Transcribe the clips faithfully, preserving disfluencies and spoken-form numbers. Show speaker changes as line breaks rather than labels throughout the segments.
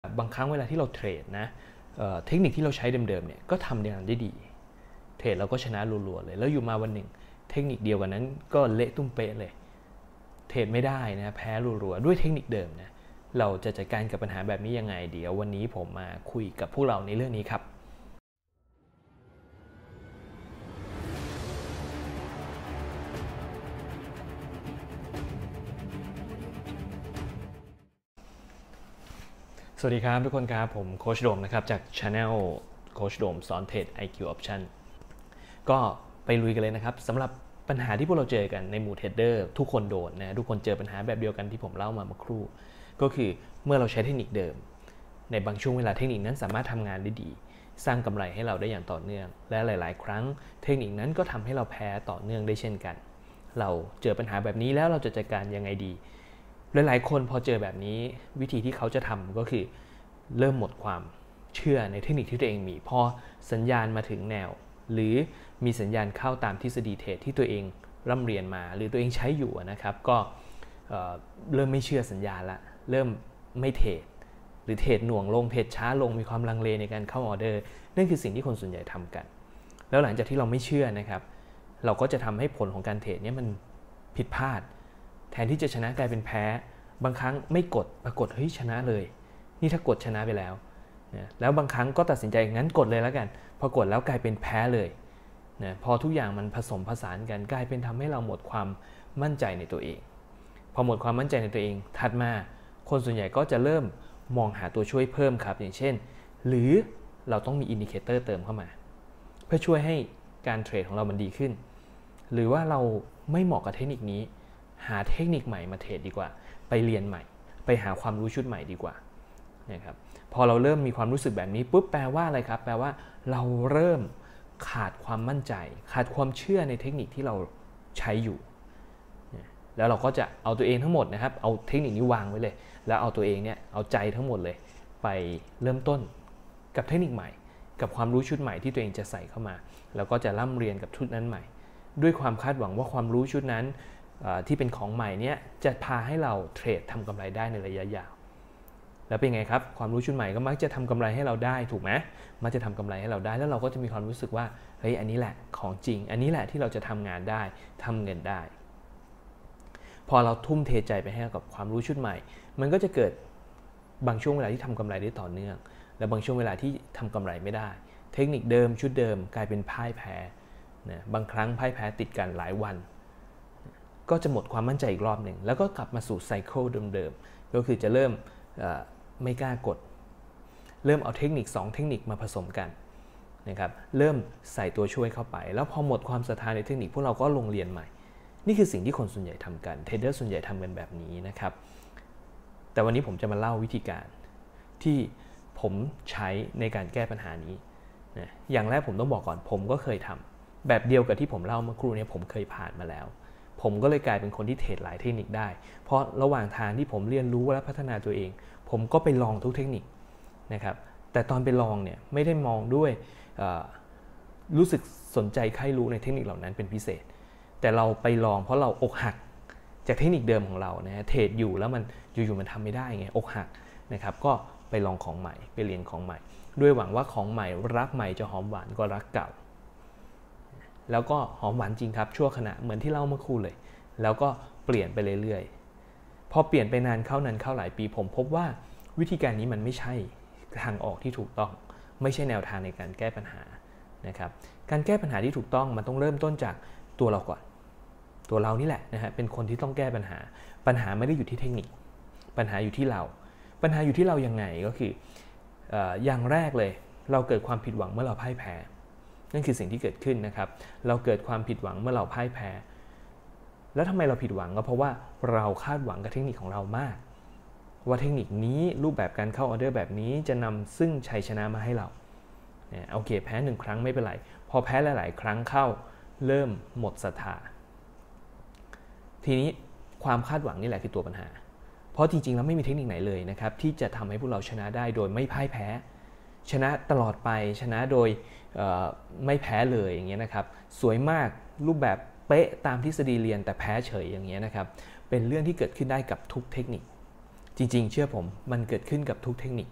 บางครั้งเวลาที่เราเทรดนะเทคนิคที่เราใช้เดิมๆเนี่ยก็ทำงานได้ดีเทรดเราก็ชนะรัวๆเลยแล้วอยู่มาวันหนึ่งเทคนิคเดียวกันนั้นก็เละตุ้มเป๊ะเลยเทรดไม่ได้นะแพ้รัวๆด้วยเทคนิคเดิมนะเราจะจัดการกับปัญหาแบบนี้ยังไงเดี๋ยววันนี้ผมมาคุยกับพวกเราในเรื่องนี้ครับสวัสดีครับทุกคนครับผมโค้ชโดมนะครับจาก Channel โค้ชโดมสอนเทรด ไอ คิว Option ก็ไปลุยกันเลยนะครับสำหรับปัญหาที่พวกเราเจอกันในหมู่เทรดเดอร์ทุกคนโดนนะทุกคนเจอปัญหาแบบเดียวกันที่ผมเล่ามาเมื่อครู่ก็คือเมื่อเราใช้เทคนิคเดิมในบางช่วงเวลาเทคนิคนั้นสามารถทำงานได้ดีสร้างกำไรให้เราได้อย่างต่อเนื่องและหลายๆครั้งเทคนิคนั้นก็ทำให้เราแพ้ต่อเนื่องได้เช่นกันเราเจอปัญหาแบบนี้แล้วเราจะจัดการยังไงดีหลายๆคนพอเจอแบบนี้วิธีที่เขาจะทำก็คือเริ่มหมดความเชื่อในเทคนิคที่ตัวเองมีพอสัญญาณมาถึงแนวหรือมีสัญญาณเข้าตามทฤษฎีเทรดที่ตัวเองร่ำเรียนมาหรือตัวเองใช้อยู่นะครับก็เ, เริ่มไม่เชื่อสัญญาณละเริ่มไม่เทรดหรือเทรดหน่วงลงเทรดช้าลงมีความลังเลในการเข้าออเดอร์นั่นคือสิ่งที่คนส่วนใหญ่ทำกันแล้วหลังจากที่เราไม่เชื่อนะครับเราก็จะทำให้ผลของการเทรดนี้มันผิดพลาดแทนที่จะชนะกลายเป็นแพ้บางครั้งไม่กดปรากฏเฮ้ยชนะเลยนี่ถ้ากดชนะไปแล้วนะแล้วบางครั้งก็ตัดสินใจงั้นกดเลยแล้วกันพอกดแล้วกลายเป็นแพ้เลยนะพอทุกอย่างมันผสมผสานกันกลายเป็นทำให้เราหมดความมั่นใจในตัวเองพอหมดความมั่นใจในตัวเองถัดมาคนส่วนใหญ่ก็จะเริ่มมองหาตัวช่วยเพิ่มครับอย่างเช่นหรือเราต้องมีอินดิเคเตอร์เติมเข้ามาเพื่อช่วยให้การเทรดของเรามันดีขึ้นหรือว่าเราไม่เหมาะกับเทคนิคนี้หาเทคนิคใหม่มาเทรดดีกว่าไปเรียนใหม่ไปหาความรู้ชุดใหม่ดีกว่านะครับพอเราเริ่มมีความรู้สึกแบบนี้ปุ๊บแปลว่าอะไรครับแปลว่าเราเริ่มขาดความมั่นใจขาดความเชื่อในเทคนิคที่เราใช้อยู่แล้วเราก็จะเอาตัวเองทั้งหมดนะครับเอาเทคนิคนี้วางไว้เลยแล้วเอาตัวเองเนี่ยเอาใจทั้งหมดเลยไปเริ่มต้นกับเทคนิคใหม่กับความรู้ชุดใหม่ที่ตัวเองจะใส่เข้ามาแล้วก็จะร่ำเรียนกับชุดนั้นใหม่ด้วยความคาดหวังว่าความรู้ชุดนั้นที่เป็นของใหม่เนี่ยจะพาให้เราเทรดทำกำไรได้ในระยะยาวแล้วเป็นไงครับความรู้ชุดใหม่ก็มักจะทำกำไรให้เราได้ถูกไหมมักจะทำกำไรให้เราได้แล้วเราก็จะมีความรู้สึกว่าเฮ้ยอันนี้แหละของจริงอันนี้แหละที่เราจะทำงานได้ทำเงินได้พอเราทุ่มเทใจไปให้กับความรู้ชุดใหม่มันก็จะเกิดบางช่วงเวลาที่ทำกำไรได้ต่อเนื่องและบางช่วงเวลาที่ทำกำไรไม่ได้เทคนิคเดิมชุดเดิมกลายเป็นพ่ายแพ้นะบางครั้งพ่ายแพ้ติดกันหลายวันก็จะหมดความมั่นใจอีกรอบหนึ่งแล้วก็กลับมาสู่ไซเคิลเดิมๆก็คือจะเริ่มไม่กล้ากดเริ่มเอาเทคนิคสองเทคนิคมาผสมกันนะครับเริ่มใส่ตัวช่วยเข้าไปแล้วพอหมดความศรัทธาในเทคนิคพวกเราก็ลงเรียนใหม่นี่คือสิ่งที่คนส่วนใหญ่ทำกันเทรดเดอร์ส่วนใหญ่ทำกันแบบนี้นะครับแต่วันนี้ผมจะมาเล่าวิธีการที่ผมใช้ในการแก้ปัญหานี้นะอย่างแรกผมต้องบอกก่อนผมก็เคยทำแบบเดียวกับที่ผมเล่าเมื่อครู่นี้ผมเคยผ่านมาแล้วผมก็เลยกลายเป็นคนที่เทรดหลายเทคนิคได้เพราะระหว่างทางที่ผมเรียนรู้และพัฒนาตัวเองผมก็ไปลองทุกเทคนิคนะครับแต่ตอนไปลองเนี่ยไม่ได้มองด้วยรู้สึกสนใจใคร่รู้ในเทคนิคเหล่านั้นเป็นพิเศษแต่เราไปลองเพราะเราอกหักจากเทคนิคเดิมของเรานะเทรดอยู่แล้วมันอยู่ๆมันทำไม่ได้ไงอกหักนะครับก็ไปลองของใหม่ไปเรียนของใหม่ด้วยหวังว่าของใหม่รักใหม่จะหอมหวานกว่ารักเก่าแล้วก็หอมหวานจริงครับชั่วขณะเหมือนที่เล่าเมื่อครู่เลยแล้วก็เปลี่ยนไปเรื่อยๆพอเปลี่ยนไปนานเข้านานเข้าหลายปีผมพบว่าวิธีการนี้มันไม่ใช่ทางออกที่ถูกต้องไม่ใช่แนวทางในการแก้ปัญหานะครับการแก้ปัญหาที่ถูกต้องมันต้องเริ่มต้นจากตัวเราก่อนตัวเรานี่แหละนะฮะเป็นคนที่ต้องแก้ปัญหาปัญหาไม่ได้อยู่ที่เทคนิคปัญหาอยู่ที่เราปัญหาอยู่ที่เรายังไงก็คือเอ่ออย่างแรกเลยเราเกิดความผิดหวังเมื่อเราพ่ายแพ้นั่นคือสิ่งที่เกิดขึ้นนะครับเราเกิดความผิดหวังเมื่อเราพ่ายแพ้แล้วทำไมเราผิดหวังก็เพราะว่าเราคาดหวังกับเทคนิคของเรามากว่าเทคนิคนี้รูปแบบการเข้าออเดอร์แบบนี้จะนำซึ่งชัยชนะมาให้เราเนี่ยโอเคแพ้หนึ่งครั้งไม่เป็นไรพอแพ้หลายๆครั้งเข้าเริ่มหมดศรัทธาทีนี้ความคาดหวังนี่แหละคือตัวปัญหาเพราะจริงๆแล้วไม่มีเทคนิคไหนเลยนะครับที่จะทำให้พวกเราชนะได้โดยไม่พ่ายแพ้ชนะตลอดไปชนะโดยไม่แพ้เลยอย่างเงี้ยนะครับสวยมากรูปแบบเป๊ะตามทฤษฎีเรียนแต่แพ้เฉยอย่างเงี้ยนะครับเป็นเรื่องที่เกิดขึ้นได้กับทุกเทคนิคจริงๆเชื่อผมมันเกิดขึ้นกับทุกเทคนิค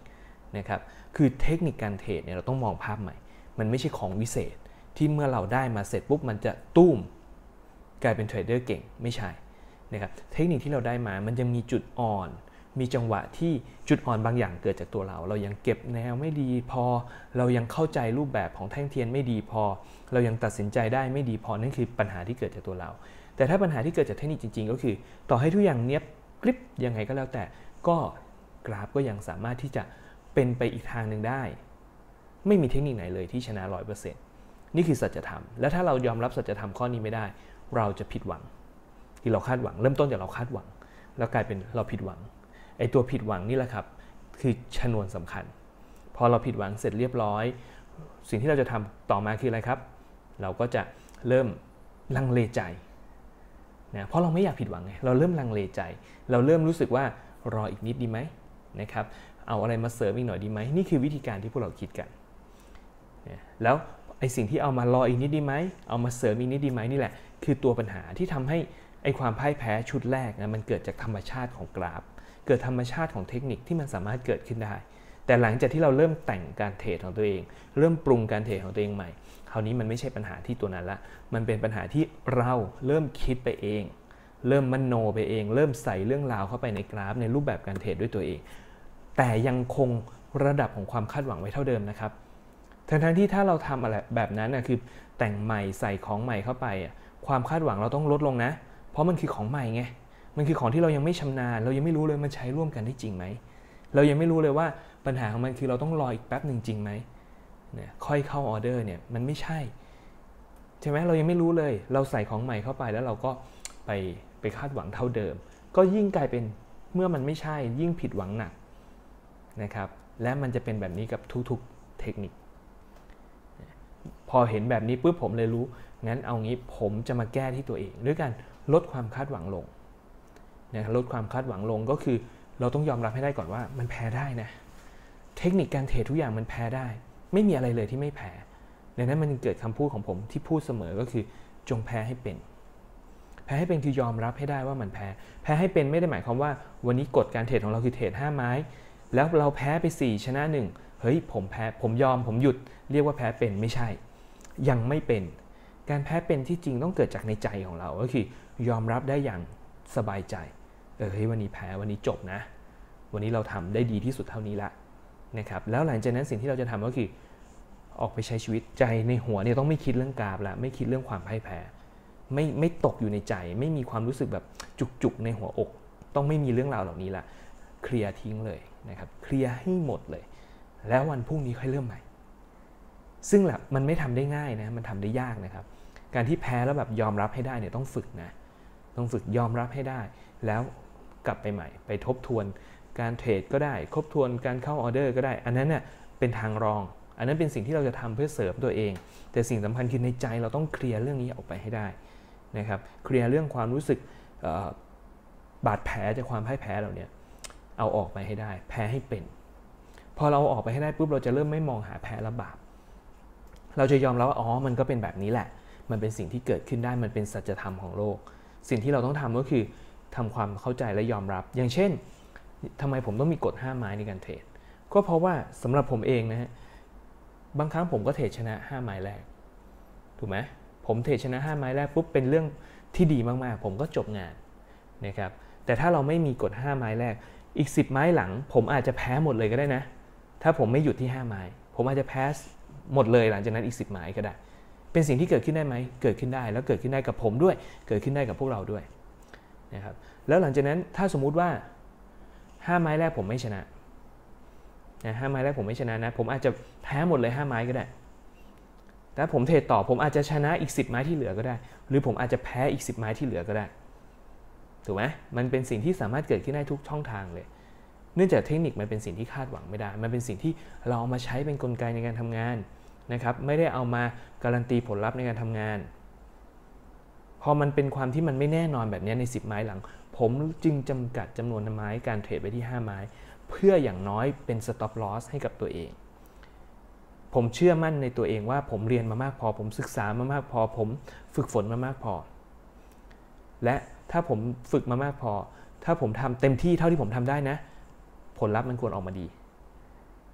นะครับคือเทคนิคการเทรดเนี่ยเราต้องมองภาพใหม่มันไม่ใช่ของวิเศษที่เมื่อเราได้มาเสร็จปุ๊บมันจะตุ้มกลายเป็นเทรดเดอร์เก่งไม่ใช่นะครับเทคนิคที่เราได้มามันยังมีจุดอ่อนมีจังหวะที่จุดอ่อนบางอย่างเกิดจากตัวเราเรายังเก็บแนวไม่ดีพอเรายังเข้าใจรูปแบบของแท่งเทียนไม่ดีพอเรายังตัดสินใจได้ไม่ดีพอนั่นคือปัญหาที่เกิดจากตัวเราแต่ถ้าปัญหาที่เกิดจากเทคนิคจริงๆก็คือต่อให้ทุกอย่างเนี้ยบกริบยังไงก็แล้วแต่ก็กราฟก็ยังสามารถที่จะเป็นไปอีกทางหนึ่งได้ไม่มีเทคนิคไหนเลยที่ชนะ ร้อยเปอร์เซ็นต์ นี่คือสัจธรรมและถ้าเรายอมรับสัจธรรมข้อนี้ไม่ได้เราจะผิดหวังที่เราคาดหวังเริ่มต้นจากเราคาดหวังแล้วกลายเป็นเราผิดหวังไอ้ตัวผิดหวังนี่แหละครับคือชนวนสำคัญพอเราผิดหวังเสร็จเรียบร้อยสิ่งที่เราจะทำต่อมาคืออะไรครับเราก็จะเริ่มลังเลใจนะเพราะเราไม่อยากผิดหวังไงเราเริ่มลังเลใจเราเริ่มรู้สึกว่ารออีกนิดดีไหมนะครับเอาอะไรมาเสริมอีกหน่อยดีไหมนี่คือวิธีการที่พวกเราคิดกันนะแล้วไอ้สิ่งที่เอามารออีกนิดดีไหมเอามาเสริมอีกนิดดีไหมนี่แหละคือตัวปัญหาที่ทำให้ไอ้ความพ่ายแพ้ชุดแรกนะมันเกิดจากธรรมชาติของกราฟเกิดธรรมชาติของเทคนิคที่มันสามารถเกิดขึ้นได้แต่หลังจากที่เราเริ่มแต่งการเทรดของตัวเองเริ่มปรุงการเทรดของตัวเองใหม่คราวนี้มันไม่ใช่ปัญหาที่ตัวนั้นละมันเป็นปัญหาที่เราเริ่มคิดไปเองเริ่มมโนไปเองเริ่มใส่เรื่องราวเข้าไปในกราฟในรูปแบบการเทรดด้วยตัวเองแต่ยังคงระดับของความคาดหวังไว้เท่าเดิมนะครับทั้งๆที่ถ้าเราทำอะไรแบบนั้นนะคือแต่งใหม่ใส่ของใหม่เข้าไปความคาดหวังเราต้องลดลงนะเพราะมันคือของใหม่ไงมันคือของที่เรายังไม่ชำนาญเรายังไม่รู้เลยมันใช้ร่วมกันได้จริงไหมเรายังไม่รู้เลยว่าปัญหาของมันคือเราต้องรออีกแป๊บหนึ่งจริงไหมเนี่ยค่อยเข้าออเดอร์เนี่ยมันไม่ใช่ใช่ไหมเรายังไม่รู้เลยเราใส่ของใหม่เข้าไปแล้วเราก็ไปไปคาดหวังเท่าเดิมก็ยิ่งกลายเป็นเมื่อมันไม่ใช่ยิ่งผิดหวังหนักนะครับและมันจะเป็นแบบนี้กับทุกๆเทคนิคพอเห็นแบบนี้ปุ๊บผมเลยรู้งั้นเอางี้ผมจะมาแก้ที่ตัวเองด้วยการลดความคาดหวังลงนะลดความคาดหวังลงก็คือเราต้องยอมรับให้ได้ก่อนว่ามันแพ้ได้นะเทคนิคการเทรดทุกอย่างมันแพ้ได้ไม่มีอะไรเลยที่ไม่แพ้ดังนั้นมันเกิดคำพูดของผมที่พูดเสมอก็คือจงแพ้ให้เป็นแพ้ให้เป็นคือยอมรับให้ได้ว่ามันแพ้แพ้ให้เป็นไม่ได้หมายความว่าวันนี้กฎการเทรดของเราคือเทรดห้าไม้แล้วเราแพ้ไปสี่ชนะหนึ่งเฮ้ยผมแพ้ผมยอมผมหยุดเรียกว่าแพ้เป็นไม่ใช่ยังไม่เป็นการแพ้เป็นที่จริงต้องเกิดจากในใจของเราก็คือยอมรับได้อย่างสบายใจเออเฮ้ยวันนี้แพ้วันนี้จบนะวันนี้เราทำได้ดีที่สุดเท่านี้ละนะครับแล้วหลังจากนั้นสิ่งที่เราจะทำก็คือออกไปใช้ชีวิตใจในหัวเนี่ยต้องไม่คิดเรื่องกราฟละไม่คิดเรื่องความพ่ายแพ้ไม่ไม่ตกอยู่ในใจไม่มีความรู้สึกแบบจุกๆในหัวอกต้องไม่มีเรื่องราวเหล่านี้ละเคลียร์ทิ้งเลยนะครับเคลียร์ให้หมดเลยแล้ววันพรุ่งนี้ค่อยเริ่มใหม่ซึ่งแหละมันไม่ทำได้ง่ายนะมันทำได้ยากนะครับการที่แพ้แล้วแบบยอมรับให้ได้เนี่ยต้องฝึกนะต้องฝึกยอมรับให้ได้แล้วกลับไปใหม่ไปทบทวนการเทรดก็ได้ทบทวนการเข้าออเดอร์ก็ได้อันนั้นเนี่ยเป็นทางรองอันนั้นเป็นสิ่งที่เราจะทำเพื่อเสริมตัวเองแต่สิ่งสำคัญคือในใจเราต้องเคลียร์เรื่องนี้ออกไปให้ได้นะครับเคลียร์เรื่องความรู้สึกบาดแผลจากความพ่ายแพ้เราเนี่ยเอาออกไปให้ได้แพ้ให้เป็นพอเราออกไปให้ได้ปุ๊บเราจะเริ่มไม่มองหาแพ้และบาปเราจะยอมรับว่าอ๋อมันก็เป็นแบบนี้แหละมันเป็นสิ่งที่เกิดขึ้นได้มันเป็นสัจธรรมของโลกสิ่งที่เราต้องทำก็คือทำความเข้าใจและยอมรับอย่างเช่นทำไมผมต้องมีกฎห้าไม้ในการเทรดก็เพราะว่าสำหรับผมเองนะฮะบางครั้งผมก็เทรดชนะห้าไม้แรกถูกไหมผมเทรดชนะห้าไม้แรกปุ๊บเป็นเรื่องที่ดีมากๆผมก็จบงานนะครับแต่ถ้าเราไม่มีกฎห้าไม้แรกอีกสิบไม้หลังผมอาจจะแพ้หมดเลยก็ได้นะถ้าผมไม่หยุดที่ห้าไม้ผมอาจจะแพ้หมดเลยหลังจากนั้นอีกสิบไม้ก็ได้เป็นสิ่งที่เกิดขึ้นได้ไหมเกิดขึ้นได้แล้วเกิดขึ้นได้กับผมด้วยเกิดขึ้นได้กับพวกเราด้วยนะครับแล้วหลังจากนั้นถ้าสมมุติว่าห้าไม้แรกผมไม่ชนะนะห้าไม้แรกผมไม่ชนะนะผมอาจจะแพ้หมดเลยห้าไม้ก็ได้แต่ผมเทรดต่อผมอาจจะชนะอีกสิบไม้ที่เหลือก็ได้หรือผมอาจจะแพ้อีกสิบไม้ที่เหลือก็ได้ถูกไหมมันเป็นสิ่งที่สามารถเกิดขึ้นได้ทุกช่องทางเลยเนื่องจากเทคนิคมันเป็นสิ่งที่คาดหวังไม่ได้มันเป็นสิ่งที่เราเอามาใช้เป็นกลไกในการทำงานนะครับไม่ได้เอามาการันตีผลลัพธ์ในการทำงานพอมันเป็นความที่มันไม่แน่นอนแบบนี้ในสิบไม้หลังผมจึงจำกัดจำนวนไม้การเทรดไปที่ห้าไม้เพื่ออย่างน้อยเป็น stop loss ให้กับตัวเองผมเชื่อมั่นในตัวเองว่าผมเรียนมามากพอผมศึกษามามากพอผมฝึกฝนมามากพอและถ้าผมฝึกมามากพอถ้าผมทำเต็มที่เท่าที่ผมทำได้นะผลลัพธ์มันควรออกมาดี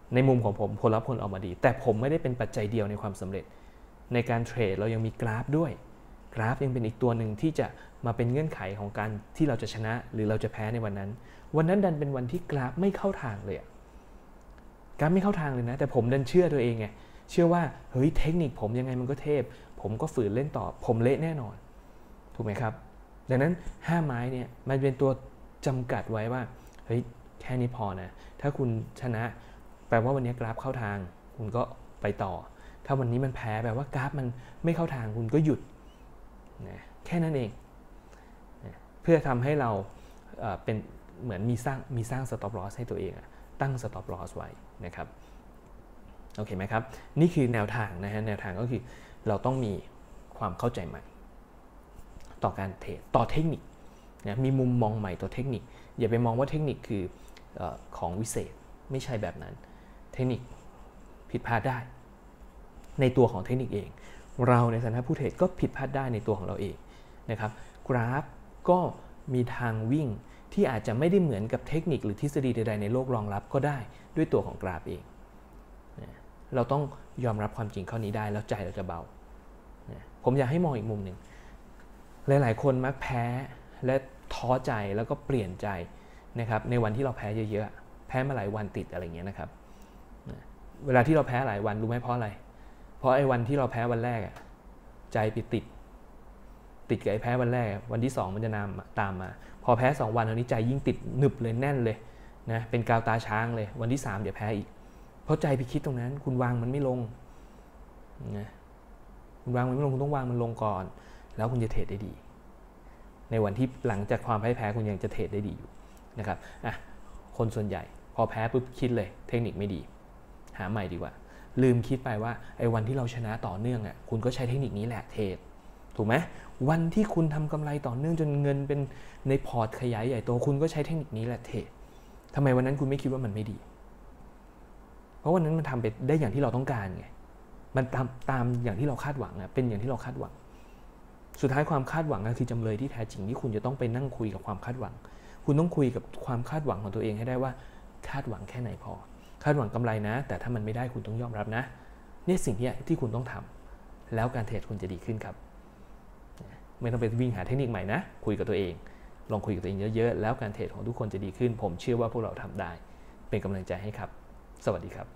ในมุมของผมผลลัพธ์ผลออกมาดีแต่ผมไม่ได้เป็นปัจจัยเดียวในความสำเร็จในการเทรดเรายังมีกราฟด้วยกราฟยังเป็นอีกตัวหนึ่งที่จะมาเป็นเงื่อนไขของการที่เราจะชนะหรือเราจะแพ้ในวันนั้นวันนั้นดันเป็นวันที่กราฟไม่เข้าทางเลยกราฟไม่เข้าทางเลยนะแต่ผมดันเชื่อตัวเองไงเชื่อว่าเฮ้ยเทคนิคผมยังไงมันก็เทพผมก็ฝืนเล่นต่อผมเละแน่นอนถูกไหมครับดังนั้นห้าไม้เนี่ยมันเป็นตัวจำกัดไว้ว่าเฮ้ยแค่นี้พอนะถ้าคุณชนะแปลว่าวันนี้กราฟเข้าทางคุณก็ไปต่อถ้าวันนี้มันแพ้แปลว่ากราฟมันไม่เข้าทางคุณก็หยุดนะแค่นั้นเองนะเพื่อทำให้เราเอ่อเป็นเหมือนมีสร้างมีสร้าง stop loss ให้ตัวเองตั้ง stop loss ไว้นะครับโอเคไหมครับนี่คือแนวทางนะฮะแนวทางก็คือเราต้องมีความเข้าใจใหม่ต่อการเทรดต่อเทคนิคนะมีมุมมองใหม่ต่อเทคนิคอย่าไปมองว่าเทคนิคคือเอ่อของวิเศษไม่ใช่แบบนั้นเทคนิคผิดพลาดได้ในตัวของเทคนิคเองเราในฐานะผู้เทรดก็ผิดพลาดได้ในตัวของเราเองนะครับกราฟก็มีทางวิ่งที่อาจจะไม่ได้เหมือนกับเทคนิคหรือทฤษฎีใดๆในโลกรองรับก็ได้ด้วยตัวของกราฟเองเราต้องยอมรับความจริงข้อนี้ได้แล้วใจเราจะเบาผมอยากให้มองอีกมุมหนึ่งหลายๆคนมักแพ้และท้อใจแล้วก็เปลี่ยนใจนะครับในวันที่เราแพ้เยอะๆแพ้มาหลายวันติดอะไรเงี้ยนะครับเวลาที่เราแพ้หลายวันรู้ไหมเพราะอะไรเพราะไอ้วันที่เราแพ้วันแรกใจไปติดติดกับไอ้แพ้วันแรกวันที่สองมันจะนำตามมาพอแพ้สองวันคราวนี้ใจยิ่งติดหนึบเลยแน่นเลยนะเป็นกาวตาช้างเลยวันที่สามเดี๋ยวแพ้อีกเพราะใจไปคิดตรงนั้นคุณวางมันไม่ลงนะคุณวางมันไม่ลงคุณต้องวางมันลงก่อนแล้วคุณจะเทรดได้ดีในวันที่หลังจากความพ่ายแพ้คุณยังจะเทรดได้ดีอยู่นะครับอ่ะคนส่วนใหญ่พอแพ้ปุ๊บคิดเลยเทคนิคไม่ดีหาใหม่ดีกว่าลืมคิดไปว่าไอ้วันที่เราชนะต่อเนื่องอ่ะคุณก็ใช้เทคนิคนี้แหละเทรดถูกไหมวันที่คุณทำกำไรต่อเนื่องจนเงินเป็นในพอร์ตขยายใหญ่โตคุณก็ใช้เทคนิคนี้แหละเทรดทำไมวันนั้นคุณไม่คิดว่ามันไม่ดีเพราะวันนั้นมันทำไปได้อย่างที่เราต้องการไงมันตามตามอย่างที่เราคาดหวังอะเป็นอย่างที่เราคาดหวังสุดท้ายความคาดหวังก็คือจำเลยที่แท้จริงที่คุณจะต้องไปนั่งคุยกับความคาดหวังคุณต้องคุยกับความคาดหวังของตัวเองให้ได้ว่าคาดหวังแค่ไหนพอคาดหวังกำไรนะแต่ถ้ามันไม่ได้คุณต้องยอมรับนะนี่สิ่งที่ที่คุณต้องทำแล้วการเทรดคุณจะดีขึ้นครับไม่ต้องไปวิ่งหาเทคนิคใหม่นะคุยกับตัวเองลองคุยกับตัวเองเยอะๆแล้วการเทรดของทุกคนจะดีขึ้นผมเชื่อว่าพวกเราทำได้เป็นกำลังใจให้ครับสวัสดีครับ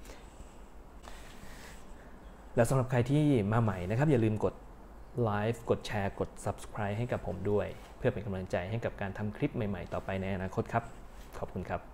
และสำหรับใครที่มาใหม่นะครับอย่าลืมกดไลฟ์กดแชร์กด ซับสไครบ์ ให้กับผมด้วยเพื่อเป็นกำลังใจให้กับการทำคลิปใหม่ๆต่อไปในอนาคตครับขอบคุณครับ